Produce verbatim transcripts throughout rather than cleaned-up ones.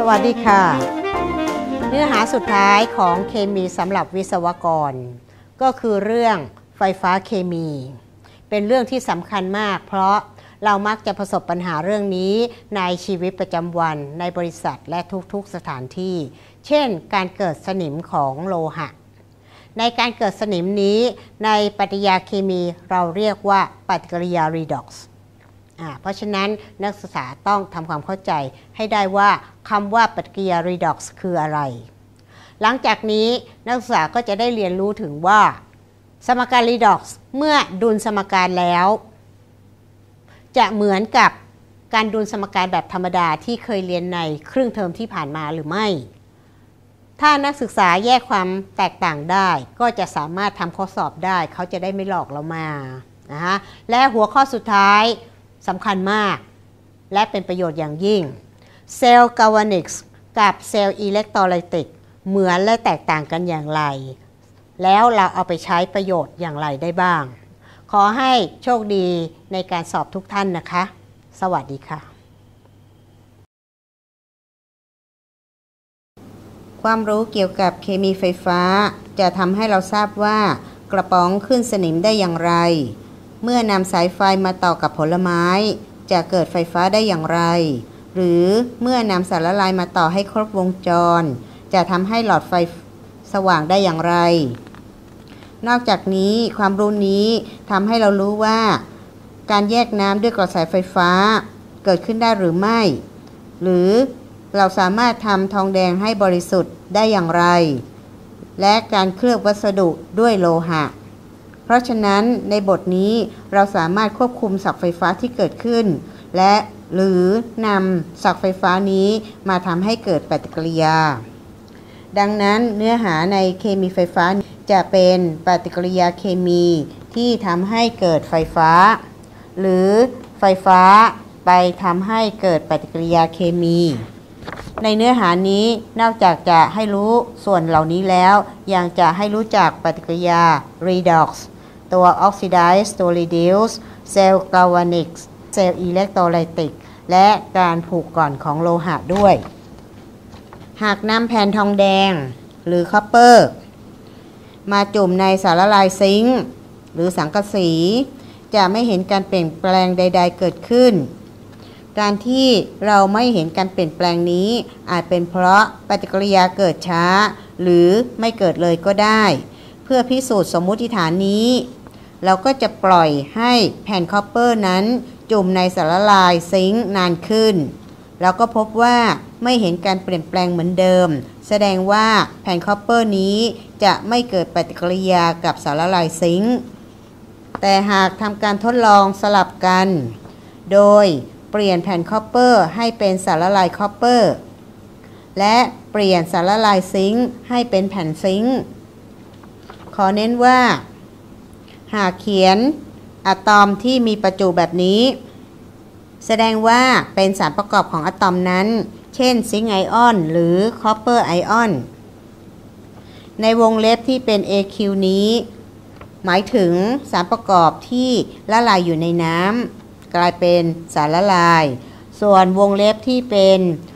วัสดีค่ะเนื้อหาสุดท้ายของเคมีสำหรับวิศวกรก็คือเรื่องไฟฟ้าเคมีเป็นเรื่องที่สำคัญมากเพราะเรามักจะประสบปัญหาเรื่องนี้ในชีวิตประจำวันในบริษัทและทุกๆสถานที่เช่นการเกิดสนิมของโลหะในการเกิดสนิมนี้ในปฏิกิริยาเคมีเราเรียกว่าปฏิกิริยา redoxเพราะฉะนั้นนักศึกษาต้องทำความเข้าใจให้ได้ว่าคำว่าปฏิกิริยา redox คืออะไรหลังจากนี้นักศึกษาก็จะได้เรียนรู้ถึงว่าสมการ redox เมื่อดุลสมการแล้วจะเหมือนกับการดุลสมการแบบธรรมดาที่เคยเรียนในครึ่งเทอมที่ผ่านมาหรือไม่ถ้านักศึกษาแยกความแตกต่างได้ก็จะสามารถทำข้อสอบได้เขาจะได้ไม่หลอกเรามานะฮะและหัวข้อสุดท้ายสำคัญมากและเป็นประโยชน์อย่างยิ่งเซลล์กาลวานิกส์กับเซลล์อิเล็กโทรไลติกเหมือนและแตกต่างกันอย่างไรแล้วเราเอาไปใช้ประโยชน์อย่างไรได้บ้างขอให้โชคดีในการสอบทุกท่านนะคะสวัสดีค่ะความรู้เกี่ยวกับเคมีไฟฟ้าจะทำให้เราทราบว่ากระป๋องขึ้นสนิมได้อย่างไรเมื่อนำสายไฟมาต่อกับผลไม้จะเกิดไฟฟ้าได้อย่างไรหรือเมื่อนำสารละลายมาต่อให้ครบวงจรจะทำให้หลอดไฟสว่างได้อย่างไรนอกจากนี้ความรู้นี้ทำให้เรารู้ว่าการแยกน้ำด้วยกระแสไฟฟ้าเกิดขึ้นได้หรือไม่หรือเราสามารถทำทองแดงให้บริสุทธิ์ได้อย่างไรและการเคลือบวัสดุด้วยโลหะเพราะฉะนั้นในบทนี้เราสามารถควบคุมศักย์ไฟฟ้าที่เกิดขึ้นและหรือนำศักย์ไฟฟ้านี้มาทำให้เกิดปฏิกิริยาดังนั้นเนื้อหาในเคมีไฟฟ้าจะเป็นปฏิกิริยาเคมีที่ทำให้เกิดไฟฟ้าหรือไฟฟ้าไปทำให้เกิดปฏิกิริยาเคมีในเนื้อหานี้นอกจากจะให้รู้ส่วนเหล่านี้แล้วยังจะให้รู้จักปฏิกิริยา redox ตัว oxidize ตัว reduce เซลล์ galvanic เซลล์ electrolytic และการผูกก่อนของโลหะด้วยหากนำแผ่นทองแดงหรือ copper มาจุ่มในสารละลายซิงค์หรือสังกะสีจะไม่เห็นการเปลี่ยนแปลงใดๆเกิดขึ้นการที่เราไม่เห็นการเปลี่ยนแปลงนี้อาจเป็นเพราะปฏิกิริยาเกิดช้าหรือไม่เกิดเลยก็ได้เพื่อพิสูจน์สมมุติฐานนี้เราก็จะปล่อยให้แผ่นคอปเปอร์นั้นจุ่มในสารละลายซิงค์นานขึ้นเราก็พบว่าไม่เห็นการเปลี่ยนแปลงเหมือนเดิมแสดงว่าแผ่นคอปเปอร์นี้จะไม่เกิดปฏิกิริยากับสารละลายซิงค์แต่หากทำการทดลองสลับกันโดยเปลี่ยนแผ่นคอปเปอร์ให้เป็นสารละลายคอปเปอร์และเปลี่ยนสารละลายซิงค์ให้เป็นแผ่นซิงค์ขอเน้นว่าหากเขียนอะตอมที่มีประจุแบบนี้แสดงว่าเป็นสารประกอบของอะตอมนั้นเช่นซิงค์ไอออนหรือคอปเปอร์ไอออนในวงเล็บที่เป็น เอ คิว นี้หมายถึงสารประกอบที่ละลายอยู่ในน้ำกลายเป็นสารละลายส่วนวงเล็บที่เป็น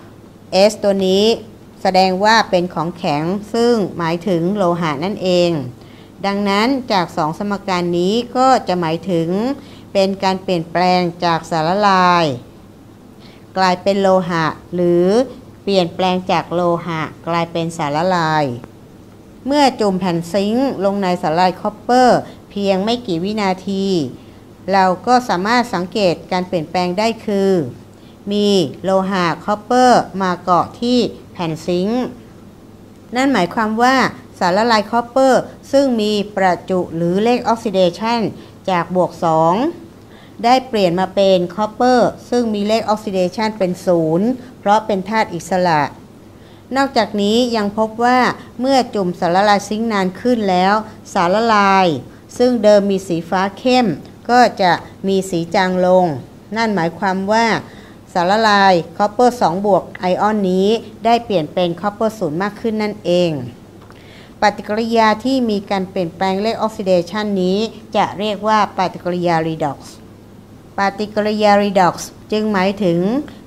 S ตัวนี้แสดงว่าเป็นของแข็งซึ่งหมายถึงโลหะนั่นเองดังนั้นจากสองสมการนี้ก็จะหมายถึงเป็นการเปลี่ยนแปลงจากสารละลายกลายเป็นโลหะหรือเปลี่ยนแปลงจากโลหะกลายเป็นสารละลายเมื่อจุ่มแผ่นซิงค์ลงในสารละลายคอปเปอร์เพียงไม่กี่วินาทีเราก็สามารถสังเกตการเปลี่ยนแปลงได้คือมีโลหะคอปเปอร์มาเกาะที่แผ่นซิงค์นั่นหมายความว่าสารละลายคอปเปอร์ซึ่งมีประจุหรือเลขออกซิเดชันจากบวกสองได้เปลี่ยนมาเป็นคอปเปอร์ซึ่งมีเลขออกซิเดชันเป็นศูนย์เพราะเป็นธาตุอิสระนอกจากนี้ยังพบว่าเมื่อจุ่มสารละลายซิงค์นานขึ้นแล้วสารละลายซึ่งเดิมมีสีฟ้าเข้มก็จะมีสีจางลงนั่นหมายความว่าสารละลายคอปเปอร์สองบวกไอออนนี้ได้เปลี่ยนเป็นคอปเปอร์ศูนย์มากขึ้นนั่นเองปฏิกิริยาที่มีการเปลี่ยนแปลงเลขออกซิเดชันนี้จะเรียกว่าปฏิกิริยา redox ปฏิกิริยา redox จึงหมายถึง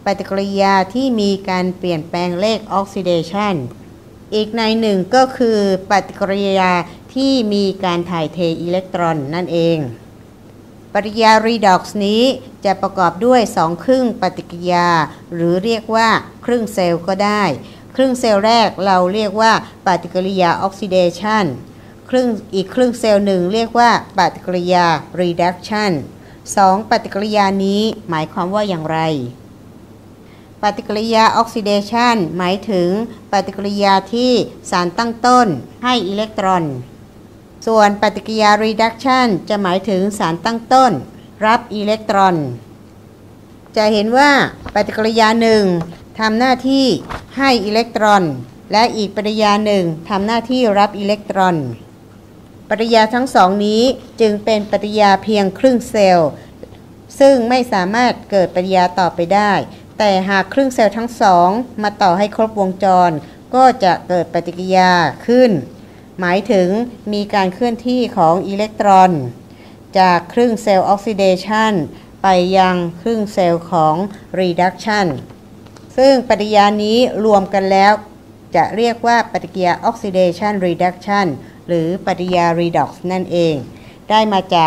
ปฏิกิริยาที่มีการเปลี่ยนแปลงเลขออกซิเดชันอีกในหนึ่งก็คือปฏิกิริยาที่มีการถ่ายเทอิเล็กตรอนนั่นเองปฏิกิริยา redox นี้จะประกอบด้วยสองครึ่งปฏิกิริยาหรือเรียกว่าครึ่งเซลล์ก็ได้ครึ่งเซลล์แรกเราเรียกว่าปฏิกิริยาออกซิเดชันครึ่งอีกครึ่งเซลล์หนึ่งเรียกว่าปฏิกิริยา reduction สองปฏิกิริยานี้หมายความว่าอย่างไรปฏิกิริยาออกซิเดชันหมายถึงปฏิกิริยาที่สารตั้งต้นให้อิเล็กตรอนส่วนปฏิกิริยา reduction จะหมายถึงสารตั้งต้นรับอิเล็กตรอนจะเห็นว่าปฏิกิริยาหนึ่งทำหน้าที่ให้อิเล็กตรอนและอีกปฏิกิริยาหนึ่งทำหน้าที่รับอิเล็กตรอนปฏิกิริยาทั้งสองนี้จึงเป็นปฏิกิริยาเพียงครึ่งเซลล์ซึ่งไม่สามารถเกิดปฏิกิริยาต่อไปได้แต่หากครึ่งเซลล์ทั้งสองมาต่อให้ครบวงจรก็จะเกิดปฏิกิริยาขึ้นหมายถึงมีการเคลื่อนที่ของอิเล็กตรอนจากครึ่งเซลล์ออกซิเดชันไปยังครึ่งเซลล์ของ reduction ซึ่งปฏิกิริยานี้รวมกันแล้วจะเรียกว่าปฏิกิริยา oxidation reduction หรือปฏิกิริยา redox นั่นเองได้มาจาก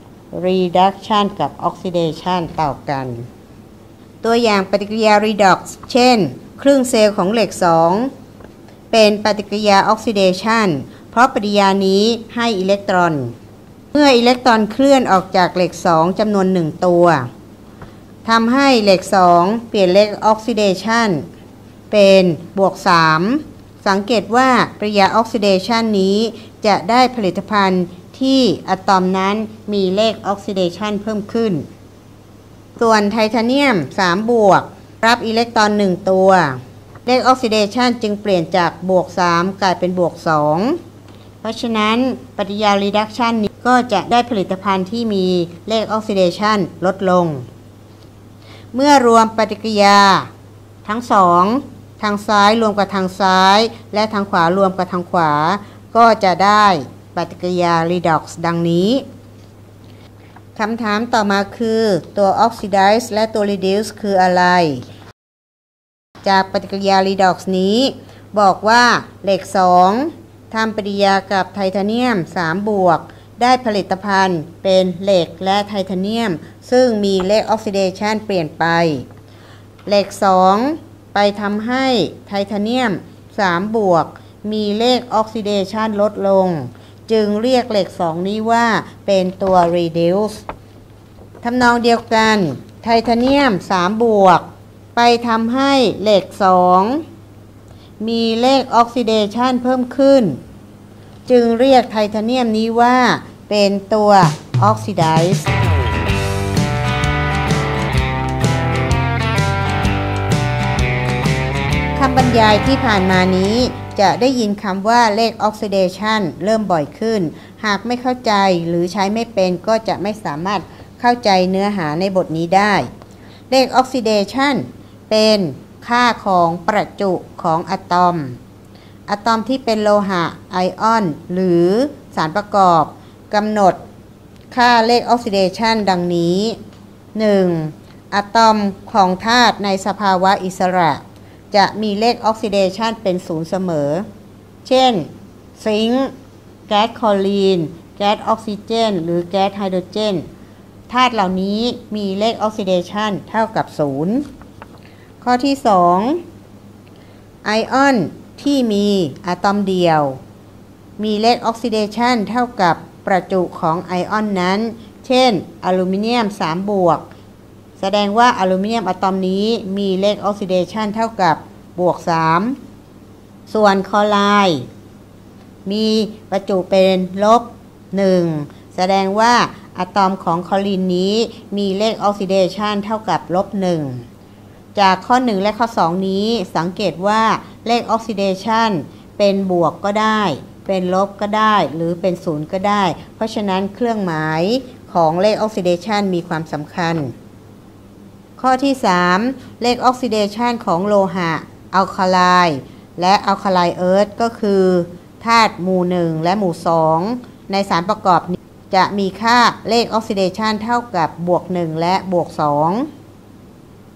reduction กับ oxidation ต่อกันตัวอย่างปฏิกิริยา redox เช่นครึ่งเซลล์ของเหล็กสองเป็นปฏิกิริยา oxidation เพราะปฏิกิริยานี้ให้อิเล็กตรอนเมื่ออิเล็กตรอนเคลื่อนออกจากเหล็กสองจำนวนหนึ่งตัวทำให้เหล็กสองเปลี่ยนเลขออกซิเดชันเป็นบวกสามสังเกตว่าปฏิกิริยาออกซิเดชันนี้จะได้ผลิตภัณฑ์ที่อะตอมนั้นมีเลขออกซิเดชันเพิ่มขึ้นส่วนไทเทเนียมสามบวกรับอิเล็กตรอนหนึ่งตัวเลขออกซิเดชันจึงเปลี่ยนจากบวกสามกลายเป็นบวกสองเพราะฉะนั้นปฏิกิริยา reduction นี้ก็จะได้ผลิตภัณฑ์ที่มีเลขออกซิเดชันลดลงเมื่อรวมปฏิกิริยาทั้งสองทางซ้ายรวมกับทางซ้ายและทางขวารวมกับทางขวาก็จะได้ปฏิกิริยา redox ดังนี้คำถามต่อมาคือตัว oxidize และตัว reduce คืออะไรจากปฏิกิริยา redox นี้บอกว่าเหล็กสองทำปฏิกิริยากับไทเทเนียมสามบวกได้ผลิตภัณฑ์เป็นเหล็กและไทเทเนียมซึ่งมีเลขออกซิเดชันเปลี่ยนไปเหล็กสองไปทำให้ไทเทเนียมสามบวกมีเลขออกซิเดชันลดลงจึงเรียกเหล็กสองนี้ว่าเป็นตัว reduce ทำนองเดียวกันไทเทเนียมสามบวกไปทำให้เหล็กสองมีเลขออกซิเดชันเพิ่มขึ้นจึงเรียกไทเทเนียมนี้ว่าเป็นตัว oxidize คำบรรยายที่ผ่านมานี้จะได้ยินคำว่าเลข oxidation เริ่มบ่อยขึ้นหากไม่เข้าใจหรือใช้ไม่เป็นก็จะไม่สามารถเข้าใจเนื้อหาในบทนี้ได้เลข oxidation เป็นค่าของประจุของอะตอมอะตอมที่เป็นโลหะไอออนหรือสารประกอบกำหนดค่าเลขออกซิเดชันดังนี้ หนึ่ง. อะตอมของธาตุในสภาวะอิสระจะมีเลขออกซิเดชันเป็นศูนย์เสมอเช่นซิงค์แก๊สคลอรีนแก๊สออกซิเจนหรือแก๊สไฮโดรเจนธาตุเหล่านี้มีเลขออกซิเดชันเท่ากับศูนย์ข้อที่ สอง. ไอออนที่มีอะตอมเดียวมีเลขออกซิเดชันเท่ากับประจุของไอออนนั้นเช่นอลูมิเนียมสามบวกแสดงว่าอลูมิเนียมอะตอมนี้มีเลขออกซิเดชันเท่ากับบวกสามส่วนคลอไรด์มีประจุเป็นลบหนึ่งแสดงว่าอะตอมของคลอรีนนี้มีเลขออกซิเดชันเท่ากับลบหนึ่งจากข้อหนึ่งและข้อสองนี้สังเกตว่าเลขออกซิเดชันเป็นบวกก็ได้เป็นลบก็ได้หรือเป็นศูนย์ก็ได้เพราะฉะนั้นเครื่องหมายของเลขออกซิเดชันมีความสำคัญข้อที่ สาม เลขออกซิเดชันของโลหะอัลคาไลน์และอัลคาไลน์เอิร์ธก็คือธาตุหมู่หนึ่งและหมู่สองในสารประกอบนี้จะมีค่าเลขออกซิเดชันเท่ากับบวกหนึ่งและบวกสอง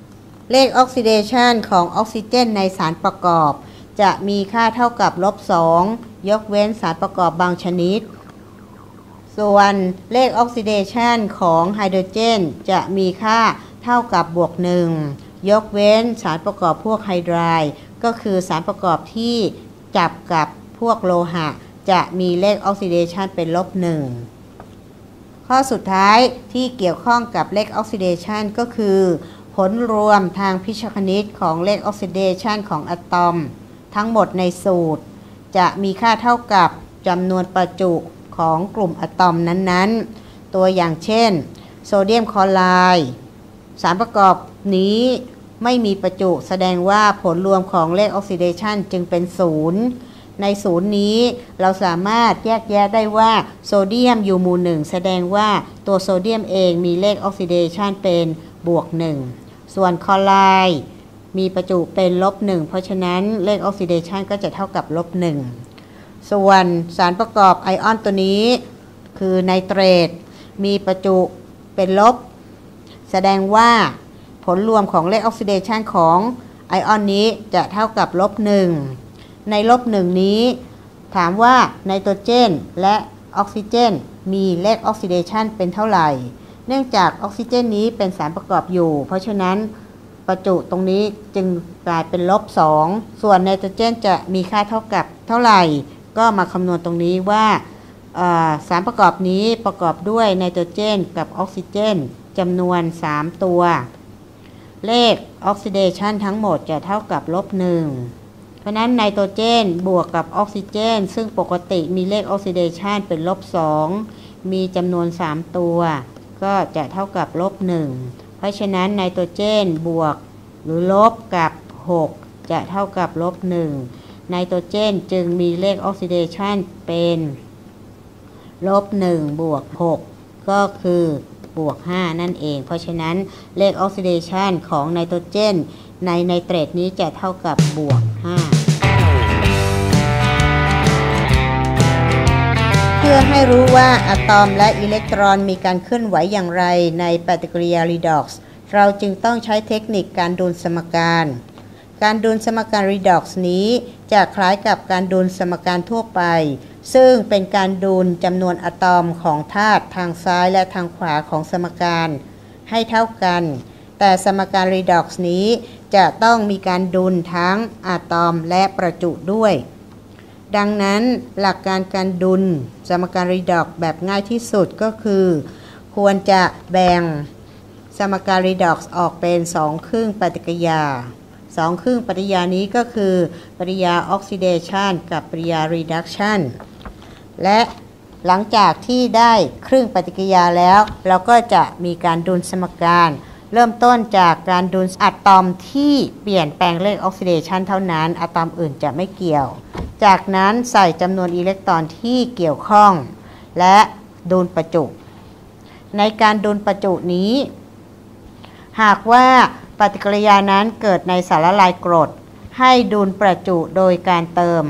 เลขออกซิเดชันของออกซิเจนในสารประกอบจะมีค่าเท่ากับลบสองยกเว้นสารประกอบบางชนิดส่วนเลขออกซิเดชันของไฮโดรเจนจะมีค่าเท่ากับบวกหนึ่งยกเว้นสารประกอบพวกไฮไดร์ก็คือสารประกอบที่จับกับพวกโลหะจะมีเลขออกซิเดชันเป็นลบหนึ่งข้อสุดท้ายที่เกี่ยวข้องกับเลขออกซิเดชันก็คือผลรวมทางพิชคณิตของเลขออกซิเดชันของอะตอมทั้งหมดในสูตรจะมีค่าเท่ากับจำนวนประจุของกลุ่มอะตอมนั้นๆตัวอย่างเช่นโซเดียมคลอไรด์สารประกอบนี้ไม่มีประจุแสดงว่าผลรวมของเลขออกซิเดชันจึงเป็นศูนย์ในศูนย์นี้เราสามารถแยกแยะได้ว่าโซเดียมอยู่หมู่หนึ่งแสดงว่าตัวโซเดียมเองมีเลขออกซิเดชันเป็นบวกหนึ่งส่วนคลอไรด์มีประจุเป็นลบหนึ่งเพราะฉะนั้นเลขออกซิเดชันก็จะเท่ากับลบหนึ่งส่วนสารประกอบไอออนตัวนี้คือไนเตรตมีประจุเป็นลบแสดงว่าผลรวมของเลขออกซิเดชันของไอออนนี้จะเท่ากับลบหนึ่งในลบหนึ่งนี้ถามว่าไนโตรเจนและออกซิเจนมีเลขออกซิเดชันเป็นเท่าไหร่เนื่องจากออกซิเจนนี้เป็นสารประกอบอยู่เพราะฉะนั้นประจุตรงนี้จึงกลายเป็นลบสองส่วนไนโตรเจนจะมีค่าเท่ากับเท่าไหร่ก็มาคำนวณตรงนี้ว่าสารประกอบนี้ประกอบด้วยไนโตรเจนกับออกซิเจนจำนวนสามตัวเลขออกซิเดชันทั้งหมดจะเท่ากับลบหนึ่งเพราะนั้นไนโตรเจนบวกกับออกซิเจนซึ่งปกติมีเลขออกซิเดชันเป็นลบสองมีจำนวนสามตัวก็จะเท่ากับลบหนึ่งเพราะฉะนั้นไนโตรเจนบวกหรือลบกับหกจะเท่ากับลบหนึ่งไนโตรเจนจึงมีเลขออกซิเดชันเป็นลบหนึ่งบวกหกก็คือบวกห้านั่นเองเพราะฉะนั้นเลขออกซิเดชันของไนโตรเจนในไนเตรตนี้จะเท่ากับบวกห้าเพื่อให้รู้ว่าอะตอมและอิเล็กตรอนมีการเคลื่อนไหวอย่างไรในปฏิกิริยา redox เราจึงต้องใช้เทคนิคการดูลสมการการดูลสมการ redox นี้จะคล้ายกับการดูลสมการทั่วไปซึ่งเป็นการดูลจำนวนอะตอมของธาตุทางซ้ายและทางขวาของสมการให้เท่ากันแต่สมการ redox นี้จะต้องมีการดูลทั้งอะตอมและประจุด้วยดังนั้นหลักการการดูลสมการ redox แบบง่ายที่สุดก็คือควรจะแบ่งสมการ redox ออกเป็นสองครึ่งปฏิกิริยาสองครึ่งปฏิกิริยานี้ก็คือปฏิกิริยา oxidation กับปฏิกิริยา reduction และหลังจากที่ได้ครึ่งปฏิกิริยาแล้วเราก็จะมีการดูลสมการเริ่มต้นจากการดูลอะตอมที่เปลี่ยนแปลงเลขออกซิเดชันเท่านั้นอะตอมอื่นจะไม่เกี่ยวจากนั้นใส่จำนวนอิเล็กตรอนที่เกี่ยวข้องและดูลประจุในการดูลประจุนี้หากว่าปฏิกิริยานั้นเกิดในสารละลายกรดให้ดูลประจุโดยการเติม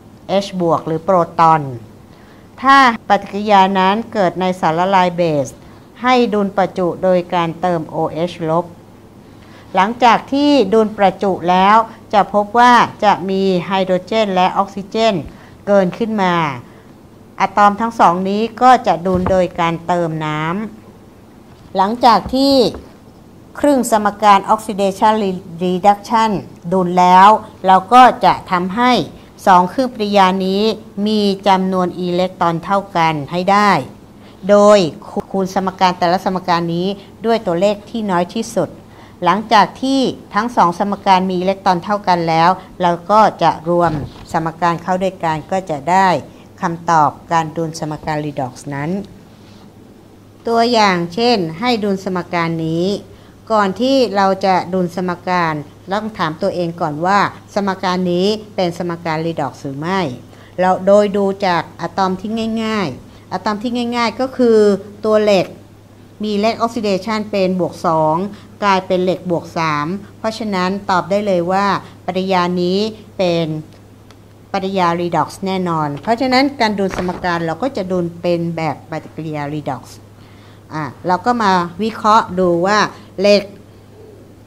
H บวกหรือโปรตอนถ้าปฏิกิริยานั้นเกิดในสารละลายเบสให้ดูลประจุโดยการเติม OH ลบหลังจากที่ดูลประจุแล้วจะพบว่าจะมีไฮโดรเจนและออกซิเจนเกินขึ้นมาอะตอมทั้งสองนี้ก็จะดูลโดยการเติมน้ำหลังจากที่ครึ่งสมการ Oxidation Reduction ดูลแล้วเราก็จะทำให้สองครึ่งปฏิกิริยานี้มีจำนวนอิเล็กตรอนเท่ากันให้ได้โดยคูณสมการแต่ละสมการนี้ด้วยตัวเลขที่น้อยที่สุดหลังจากที่ทั้งสองสมการมีอิเล็กตรอนเท่ากันแล้วเราก็จะรวมสมการเข้าด้วยกันก็จะได้คำตอบการดูลสมการ redox นั้นตัวอย่างเช่นให้ดูลสมการนี้ก่อนที่เราจะดูลสมการต้องถามตัวเองก่อนว่าสมการนี้เป็นสมการ redox หรือไม่เราโดยดูจากอะตอมที่ง่ายๆอะตอมที่ง่ายๆก็คือตัวเหล็กมีเลขออกซิเดชันเป็นบวกสองกลายเป็นเหล็กบวกสามเพราะฉะนั้นตอบได้เลยว่าปฏิกิริยานี้เป็นปฏิกิริยา redox แน่นอนเพราะฉะนั้นการดูลสมการเราก็จะดูลเป็นแบบปฏิกิริยา redox อ่ะเราก็มาวิเคราะห์ดูว่าเหล็ก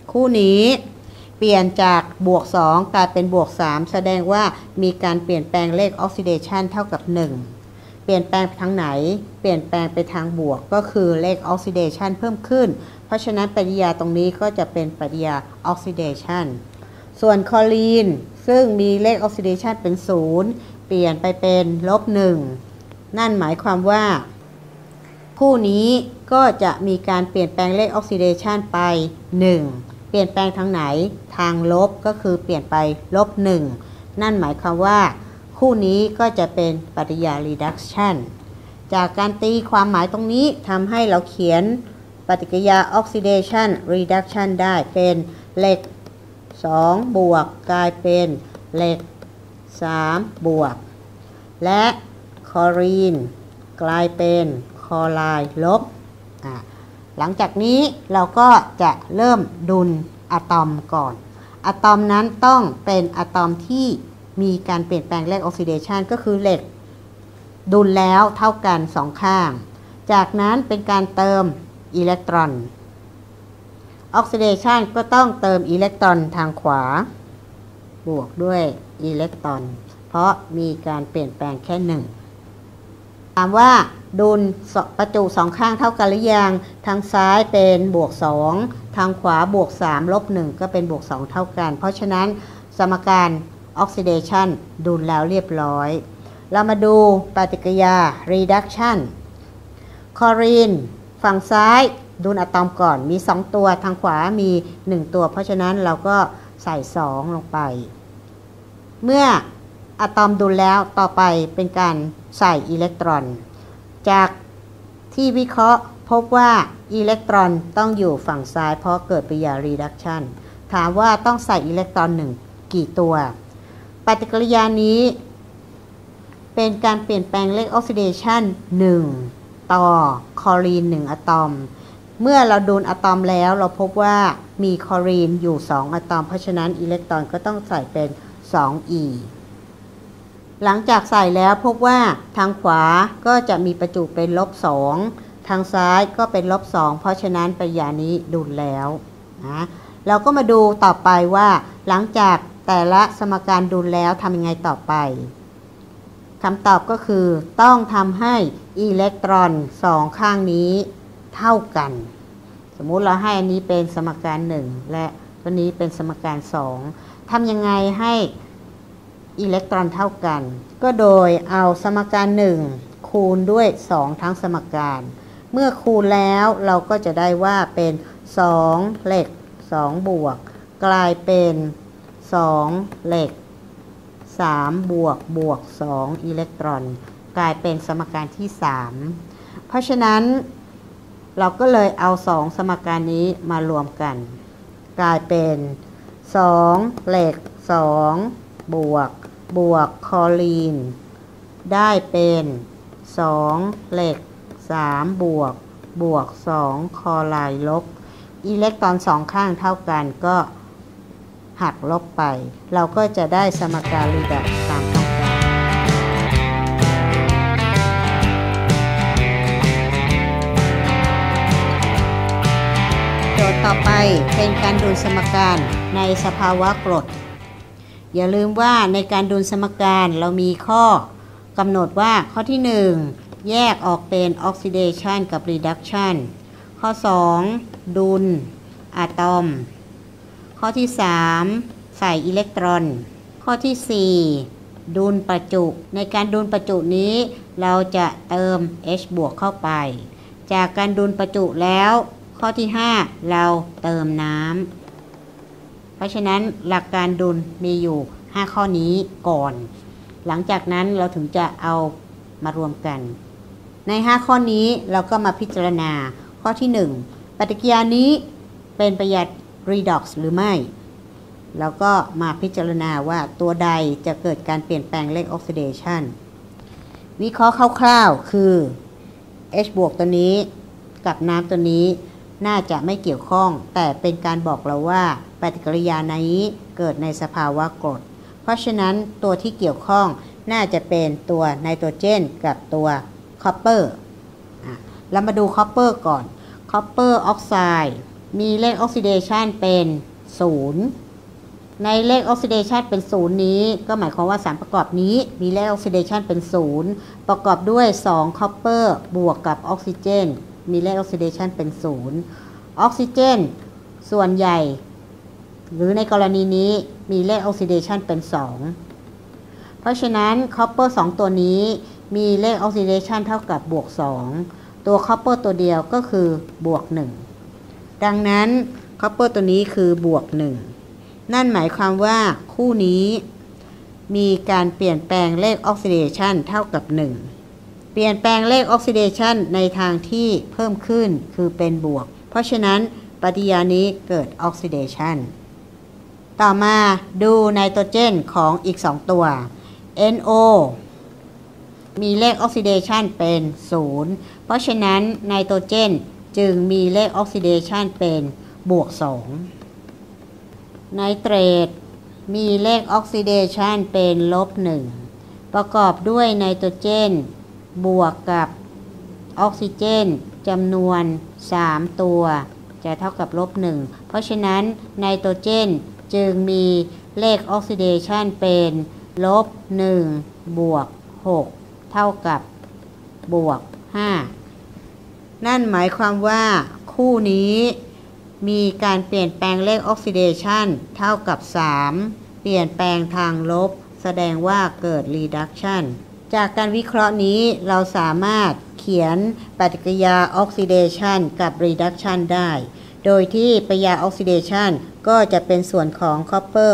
คู่นี้เปลี่ยนจากบวกสองกลายเป็นบวกสามแสดงว่ามีการเปลี่ยนแปลงเลขออกซิเดชันเท่ากับหนึ่งเปลี่ยนแปลงไปทางไหนเปลี่ยนแปลงไปทางบวกก็คือเลขออกซิเดชันเพิ่มขึ้นเพราะฉะนั้นปฏิกิริยาตรงนี้ก็จะเป็นปฏิกิริยาออกซิเดชันส่วนคลอรีนซึ่งมีเลขออกซิเดชันเป็นศูนย์เปลี่ยนไปเป็นลบหนึ่งนั่นหมายความว่าคู่นี้ก็จะมีการเปลี่ยนแปลงเลขออกซิเดชันไปหนึ่งเปลี่ยนแปลงทางไหนทางลบก็คือเปลี่ยนไปลบหนึ่งนั่นหมายความว่าคู่นี้ก็จะเป็นปฏิกิริยา reduction จากการตีความหมายตรงนี้ทำให้เราเขียนปฏิกิริยา oxidation reduction ได้เป็นเหล็กสองบวกกลายเป็นเหล็กสามบวกและคลอรีนกลายเป็นคลอไรด์ลบอ่ะหลังจากนี้เราก็จะเริ่มดุลอะตอมก่อนอะตอมนั้นต้องเป็นอะตอมที่มีการเปลี่ยนแปลงเลขออกซิเดชันก็คือเหล็กดุลแล้วเท่ากันสองข้างจากนั้นเป็นการเติมอิเล็กตรอนออกซิเดชันก็ต้องเติมอิเล็กตรอนทางขวาบวกด้วยอิเล็กตรอนเพราะมีการเปลี่ยนแปลงแค่หนึ่งถามว่าดุลประจุสองข้างเท่ากันหรือยังทางซ้ายเป็นบวกสองทางขวาบวกสามลบหนึ่งก็เป็นบวกสองเท่ากันเพราะฉะนั้นสมการออกซิเดชันดุลแล้วเรียบร้อยเรามาดูปฏิกิริยา reduction คลอรีนฝั่งซ้ายดุลอะตอมก่อนมีสองตัวทางขวามีหนึ่งตัวเพราะฉะนั้นเราก็ใส่สองลงไปเมื่ออะตอมดุลแล้วต่อไปเป็นการใส่อิเล็กตรอนจากที่วิเคราะห์พบว่าอิเล็กตรอนต้องอยู่ฝั่งซ้ายเพราะเกิดปฏิกิริยา reduction ถามว่าต้องใส่อิเล็กตรอนหนึ่งกี่ตัวปฏิกิริยานี้เป็นการเปลี่ยนแปลงเลขออกซิเดชันหนึ่งต่อคลอรีนหนึ่งอะตอมเมื่อเราดูอะตอมแล้วเราพบว่ามีคลอรีนอยู่สองอะตอมเพราะฉะนั้นอิเล็กตรอนก็ต้องใส่เป็นสอง e หลังจากใส่แล้วพบว่าทางขวาก็จะมีประจุเป็นลบสองทางซ้ายก็เป็นลบสองเพราะฉะนั้นปฏิกิริยานี้ดุลแล้วนะเราก็มาดูต่อไปว่าหลังจากแต่ละสมการดุลแล้วทำยังไงต่อไปคำตอบก็คือต้องทำให้อิเล็กตรอนสองข้างนี้เท่ากันสมมุติเราให้อันนี้เป็นสมการหนึ่งและตัวนี้เป็นสมการสองทำยังไงให้อิเล็กตรอนเท่ากันก็โดยเอาสมการหนึ่งคูณด้วยสองทั้งสมการเมื่อคูณแล้วเราก็จะได้ว่าเป็นสองเหล็กสองบวกกลายเป็นสองเหล็กสามบวกบวกสองอิเล็กตรอนกลายเป็นสมการที่สามเพราะฉะนั้นเราก็เลยเอาสองสมการนี้มารวมกันกลายเป็นสองเหล็กสองบวกบวกคลอรีนได้เป็นสองเหล็กสามบวกบวกสองคลอไรด์ลบอิเล็กตรอนสองข้างเท่ากันก็หักลบไปเราก็จะได้สมการรีดักซ์ตามต้องการโจทย์ต่อไปเป็นการดูสมการในสภาวะกรดอย่าลืมว่าในการดูสมการเรามีข้อกำหนดว่าข้อที่หนึ่งแยกออกเป็น oxidation กับ reduction ข้อสองดุลอะตอมข้อที่สามใส่อิเล็กตรอนข้อที่สี่ดุลประจุในการดุลประจุนี้เราจะเติม H บวกเข้าไปจากการดุลประจุแล้วข้อที่ห้าเราเติมน้ำเพราะฉะนั้นหลักการดุลมีอยู่ห้าข้อนี้ก่อนหลังจากนั้นเราถึงจะเอามารวมกันในห้าข้อนี้เราก็มาพิจารณาข้อที่หนึ่งปฏิกิริยานี้เป็นปฏิกิริยา redox หรือไม่เราก็มาพิจารณาว่าตัวใดจะเกิดการเปลี่ยนแปลงเลขออกซิเดชันวิเคราะห์คร่าวๆคือ H บวกตัวนี้กับน้ำตัวนี้น่าจะไม่เกี่ยวข้องแต่เป็นการบอกเราว่าปฏิกิริยานี้เกิดในสภาวะกรดเพราะฉะนั้นตัวที่เกี่ยวข้องน่าจะเป็นตัวไนโตรเจนกับตัวคอปเปอร์เรามาดูคอปเปอร์ก่อนคอปเปอร์ออกไซด์มีเลขออกซิเดชันเป็นศูนย์ในเลขออกซิเดชันเป็นศูนย์นี้ก็หมายความว่าสารประกอบนี้มีเลขออกซิเดชันเป็นศูนย์ประกอบด้วยสองคอปเปอร์บวกกับออกซิเจนมีเลขออกซิเดชันเป็นศูนย์ออกซิเจนส่วนใหญ่หรือในกรณีนี้มีเลขออกซิเดชันเป็นสองเพราะฉะนั้นคอปเปอร์สองตัวนี้มีเลขออกซิเดชันเท่ากับบวกสองตัวคอปเปอร์ตัวเดียวก็คือบวกหนึ่งดังนั้นคอปเปอร์ตัวนี้คือบวกหนึ่งนั่นหมายความว่าคู่นี้มีการเปลี่ยนแปลงเลขออกซิเดชันเท่ากับหนึ่งเปลี่ยนแปลงเลขออกซิเดชันในทางที่เพิ่มขึ้นคือเป็นบวกเพราะฉะนั้นปฏิกิริยานี้เกิดออกซิเดชันต่อมาดูไนโตรเจนของอีกสองตัว เอ็น โอ มีเลขออกซิเดชันเป็นศูนย์เพราะฉะนั้นไนโตรเจนจึงมีเลขออกซิเดชันเป็นบวกสองไนเตรตมีเลขออกซิเดชันเป็นลบหนึ่งประกอบด้วยไนโตรเจนบวกกับออกซิเจนจำนวนสามตัวจะเท่ากับลบหนึ่งเพราะฉะนั้นไนโตรเจนจึงมีเลขออกซิเดชันเป็นลบหนึ่งบวกหกเท่ากับบวกห้านั่นหมายความว่าคู่นี้มีการเปลี่ยนแปลงเลขออกซิเดชันเท่ากับสามเปลี่ยนแปลงทางลบแสดงว่าเกิด reduction จากการวิเคราะห์นี้เราสามารถเขียนปฏิกิริยาออกซิเดชันกับ reduction ได้โดยที่ปฏิกิริยาออกซิเดชันก็จะเป็นส่วนของ copper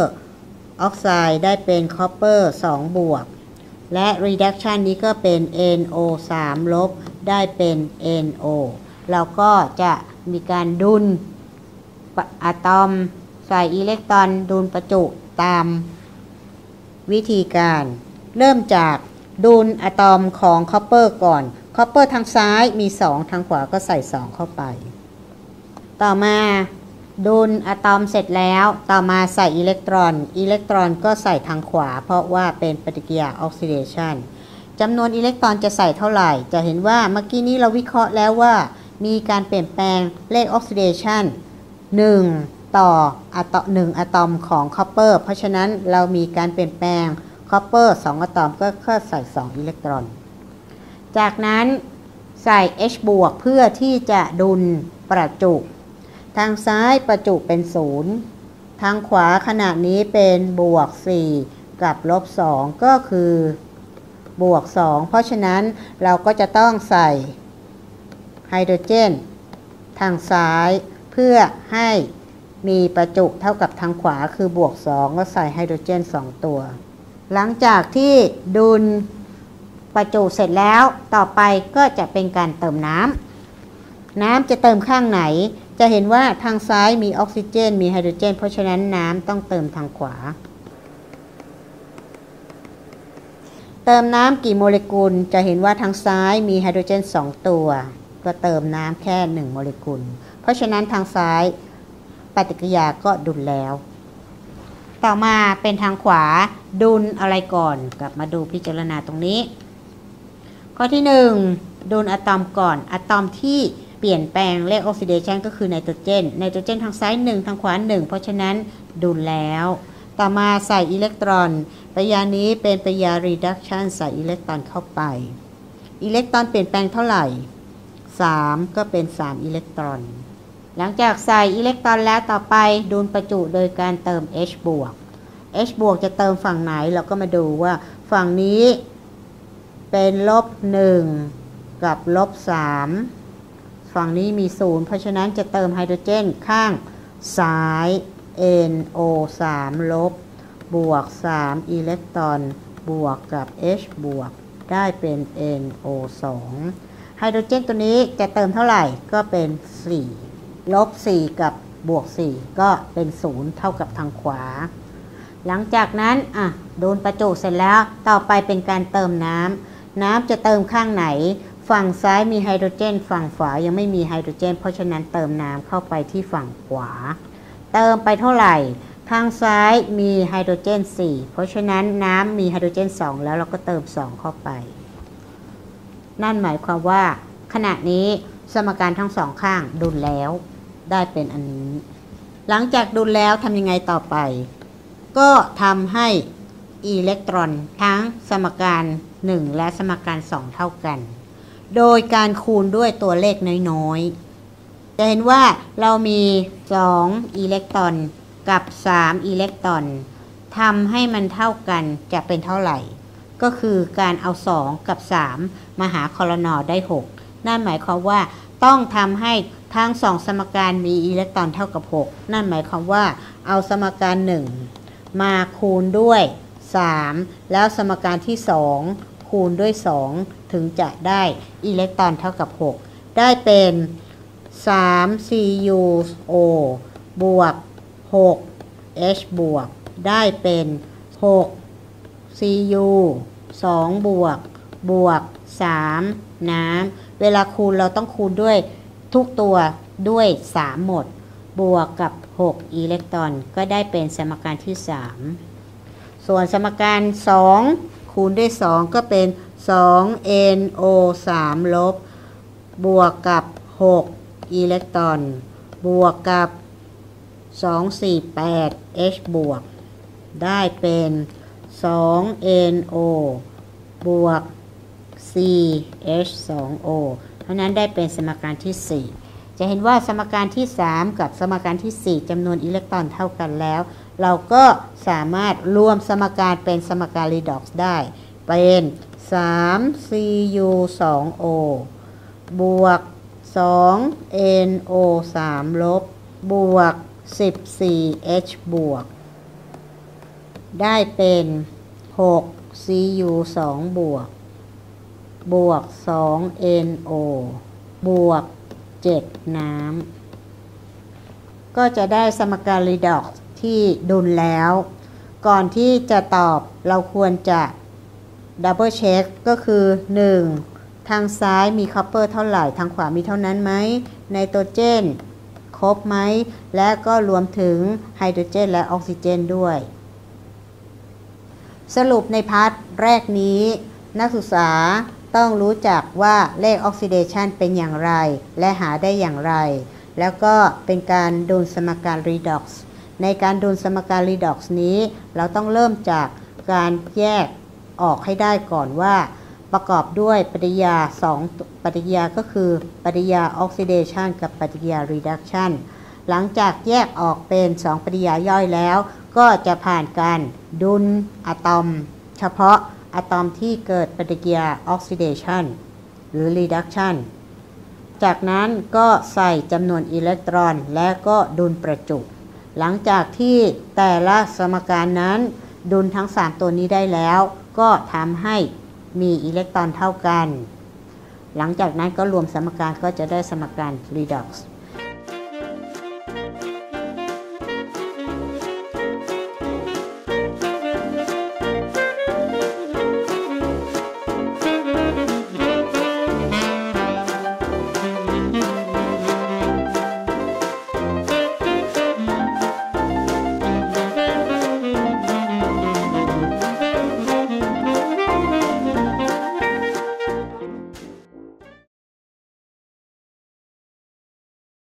oxide ได้เป็น copper สองบวกและ reduction นี้ก็เป็น เอ็น โอ สาม ลบได้เป็น เอ็น โอ เราก็จะมีการดุลอะตอมใส่อิเล็กตรอนดุลประจุตามวิธีการเริ่มจากดุลอะตอมของคอปเปอร์ก่อนคอปเปอร์ทางซ้ายมีสองทางขวาก็ใส่สองเข้าไปต่อมาดุลอะตอมเสร็จแล้วต่อมาใส่อิเล็กตรอนอิเล็กตรอนก็ใส่ทางขวาเพราะว่าเป็นปฏิกิริยาออกซิเดชันจำนวนอิเล็กตรอนจะใส่เท่าไหร่จะเห็นว่าเมื่อกี้นี้เราวิเคราะห์แล้วว่ามีการเปลี่ยนแปลงเลขออกซิเดชันหนึ่งต่ออะตอมหนึ่งอะตอมของคอปเปอร์เพราะฉะนั้นเรามีการเปลี่ยนแปลงคอปเปอร์สองอะตอมก็แค่ใส่สองอิเล็กตรอนจากนั้นใส่ H บวกเพื่อที่จะดุลประจุทางซ้ายประจุเป็นศูนย์ทางขวาขณะนี้เป็นบวกสี่กับลบสองก็คือบวกสองเพราะฉะนั้นเราก็จะต้องใส่ไฮโดรเจนทางซ้ายเพื่อให้มีประจุเท่ากับทางขวาคือบวกสองก็ใส่ไฮโดรเจนสองตัวหลังจากที่ดุลประจุเสร็จแล้วต่อไปก็จะเป็นการเติมน้ำน้ำจะเติมข้างไหนจะเห็นว่าทางซ้ายมีออกซิเจนมีไฮโดรเจนเพราะฉะนั้นน้ำต้องเติมทางขวาเติมน้ำกี่โมเลกุลจะเห็นว่าทางซ้ายมีไฮโดรเจนสองตัวก็เติมน้ำแค่หนึ่งโมเลกุลเพราะฉะนั้นทางซ้ายปฏิกิริยาก็ดุลแล้วต่อมาเป็นทางขวาดุลอะไรก่อนกลับมาดูพิจารณาตรงนี้ข้อที่หนึ่งดุลอะตอมก่อนอะตอมที่เปลี่ยนแปลงเลขออกซิเดชันก็คือไนโตรเจนไนโตรเจนทางซ้ายหนึ่งทางขวาหนึ่งเพราะฉะนั้นดุลแล้วต่อมาใส่อิเล็กตรอนปฏิกิริยานี้เป็นปฏิกิริยา reduction ใส่อิเล็กตรอนเข้าไปอิเล็กตรอนเปลี่ยนแปลงเท่าไหร่สามก็เป็นสามอิเล็กตรอนหลังจากใส่อิเล็กตรอนแล้วต่อไปดุลประจุโดยการเติม H บวก H บวกจะเติมฝั่งไหนเราก็มาดูว่าฝั่งนี้เป็นลบหนึ่งกับลบสามฝั่งนี้มีศูนย์เพราะฉะนั้นจะเติมไฮโดรเจนข้างซ้าย เอ็น โอ สาม ลบบวกสามอิเล็กตรอนบวกกับ H บวกได้เป็น เอ็น โอ สอง ไฮโดรเจนตัวนี้จะเติมเท่าไหร่ก็เป็นสี่ลบสี่กับบวกสี่ก็เป็นศูนย์เท่ากับทางขวาหลังจากนั้นอ่ะโดนประจุเสร็จแล้วต่อไปเป็นการเติมน้ำน้ำจะเติมข้างไหนฝั่งซ้ายมีไฮโดรเจนฝั่งขวายังไม่มีไฮโดรเจนเพราะฉะนั้นเติมน้ำเข้าไปที่ฝั่งขวาเติมไปเท่าไหร่ทางซ้ายมีไฮโดรเจนสี่เพราะฉะนั้นน้ำมีไฮโดรเจนสองแล้วเราก็เติมสองเข้าไปนั่นหมายความว่าขณะนี้สมการทั้งสองข้างดุลแล้วได้เป็นอันนี้หลังจากดุลแล้วทำยังไงต่อไปก็ทำให้อิเล็กตรอนทั้งสมการหนึ่งและสมการสองเท่ากันโดยการคูณด้วยตัวเลขน้อยๆจะเห็นว่าเรามีสองอิเล็กตรอนกับสามอิเล็กตรอนทำให้มันเท่ากันจะเป็นเท่าไหร่ก็คือการเอาสองกับสามมาหาคอลนอได้หกนั่นหมายความว่าต้องทำให้ทั้งสองสมการมีอิเล็กตรอนเท่ากับหกนั่นหมายความว่าเอาสมการหนึ่งมาคูณด้วยสามแล้วสมการที่สองคูณด้วยสองถึงจะได้อิเล็กตรอนเท่ากับหกได้เป็นสาม ซี ยู โอ บวกหก เอช บวกได้เป็นหก ซี ยู สอง บวกบวกสามน้ำเวลาคูณเราต้องคูณด้วยทุกตัวด้วยสามหมดบวกกับหกอิเล็กตรอนก็ได้เป็นสมการที่สามส่วนสมการสองคูณด้วยสองก็เป็นสอง เอ็น โอ สาม ลบบวกกับหกอิเล็กตรอนบวกกับสอง สี่ แปด เอช บวกได้เป็นสอง เอ็น โอ บวก สี่ เอช สอง โอ เพราะนั้นได้เป็นสมการที่สี่จะเห็นว่าสมการที่สามกับสมการที่สี่จำนวนอิเล็กตรอนเท่ากันแล้วเราก็สามารถรวมสมการเป็นสมการ redox ได้เป็นสาม ซี ยู สอง โอ บวกสอง เอ็น โอ สาม ลบบวกสิบสี่ เอช บวกได้เป็นหก ซี ยู สอง บวกบวกสอง เอ็น โอ บวกเจ็ดน้ำก็จะได้สมการ redox ที่ดุลแล้วก่อนที่จะตอบเราควรจะดับเบิลเช็คก็คือหนึ่งทางซ้ายมีคัพเปอร์เท่าไหร่ทางขวามีเท่านั้นไหมไนโตรเจนครบไหมและก็รวมถึงไฮโดรเจนและออกซิเจนด้วยสรุปในพาร์ทแรกนี้นักศึกษาต้องรู้จักว่าเลขออกซิเดชันเป็นอย่างไรและหาได้อย่างไรแล้วก็เป็นการดูลสมการ redox ในการดูลสมการ redox นี้เราต้องเริ่มจากการแยกออกให้ได้ก่อนว่าประกอบด้วยปฏิกิริยาสองปฏิกิริยาก็คือปฏิกิริยาออกซิเดชันกับปฏิกิริยา reduction หลังจากแยกออกเป็นสองปฏิกิริยาย่อยแล้วก็จะผ่านการดุลอะตอมเฉพาะอะตอมที่เกิดปฏิกิริยาออกซิเดชันหรือ reduction จากนั้นก็ใส่จำนวนอิเล็กตรอนและก็ดุลประจุหลังจากที่แต่ละสมการนั้นดุลทั้งสามตัวนี้ได้แล้วก็ทำให้มีอิเล็กตรอนเท่ากันหลังจากนั้นก็รวมสมการก็จะได้สมการ redox